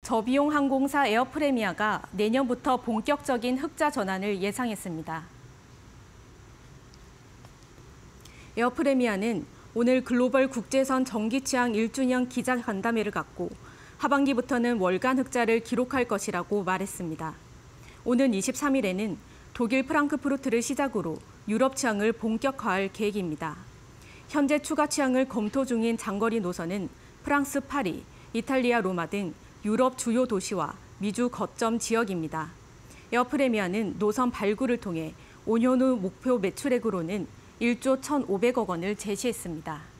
저비용 항공사 에어프레미아가 내년부터 본격적인 흑자 전환을 예상했습니다. 에어프레미아는 오늘 글로벌 국제선 정기 취항 1주년 기자간담회를 갖고 하반기부터는 월간 흑자를 기록할 것이라고 말했습니다. 오는 23일에는 독일 프랑크푸르트를 시작으로 유럽 취항을 본격화할 계획입니다. 현재 추가 취항을 검토 중인 장거리 노선은 프랑스 파리, 이탈리아 로마 등 유럽 주요 도시와 미주 거점 지역입니다. 에어프레미아는 노선 발굴을 통해 5년 후 목표 매출액으로는 1조 1,500억 원을 제시했습니다.